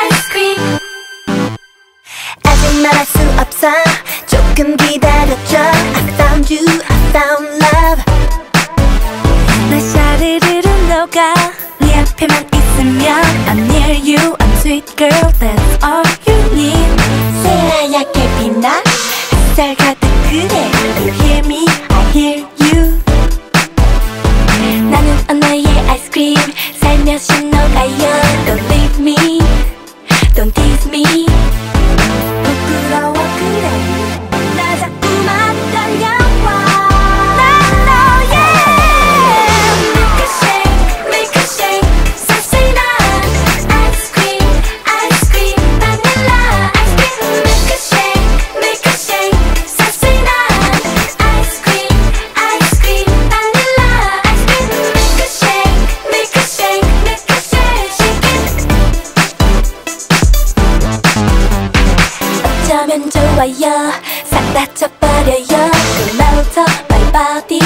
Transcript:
아이스크림. 아직 말할 수 없어. 조금 기다려줘. I found you, I found love. 나 샤르르르 녹아. 네 앞에만 있으면 I'm near you, I'm sweet girl, that's all you need. 새하얗게 빛나 햇살 가득 그대. You hear me, I hear you. 나는 언어의 아이스크림 살며시 녹아요. Don't leave me, don't tease me. 부끄러워 그래 나 자꾸만 달려와. 난 너의 milkshake, milkshake 사실한 아이스크림, 아이스크림 바닐라 아이스크림. milkshake, milkshake 사실한 아이스크림, 아이스크림 바닐라 아이스크림. milkshake, milkshake, milkshake shake it. 어쩌면 좋아요 싹 다 쳐버려요. Come out of my body